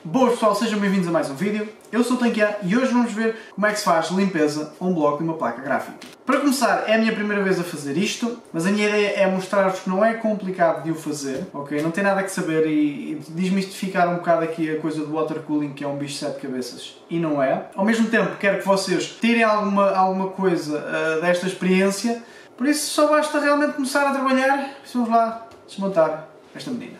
Boas pessoal, sejam bem-vindos a mais um vídeo. Eu sou o Tanquian e hoje vamos ver como é que se faz limpeza a um bloco de uma placa gráfica. Para começar, é a minha primeira vez a fazer isto, mas a minha ideia é mostrar-vos que não é complicado de o fazer, ok? Não tem nada que saber e desmistificar um bocado aqui a coisa do water cooling, que é um bicho de 7 cabeças, e não é. Ao mesmo tempo, quero que vocês tirem alguma coisa desta experiência, por isso só basta realmente começar a trabalhar e vamos lá desmontar esta menina.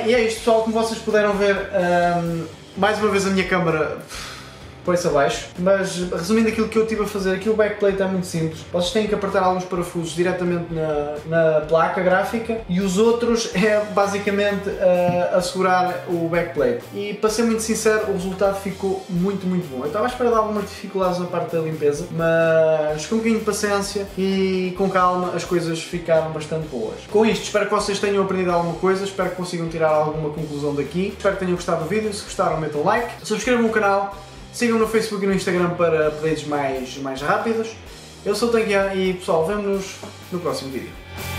Bem, e é isto pessoal, como vocês puderam ver, mais uma vez a minha câmara foi-se abaixo, mas resumindo aquilo que eu estive a fazer, aqui o backplate é muito simples. Vocês têm que apertar alguns parafusos diretamente na placa gráfica e os outros é basicamente assegurar o backplate. E para ser muito sincero, o resultado ficou muito bom. Eu estava à espera de algumas dificuldades na parte da limpeza, mas com um bocadinho de paciência e com calma as coisas ficaram bastante boas. Com isto, espero que vocês tenham aprendido alguma coisa, espero que consigam tirar alguma conclusão daqui. Espero que tenham gostado do vídeo, se gostaram metam um like, subscrevam o canal. Sigam-me no Facebook e no Instagram para updates mais rápidos. Eu sou o Tanguian e pessoal, vemo-nos no próximo vídeo.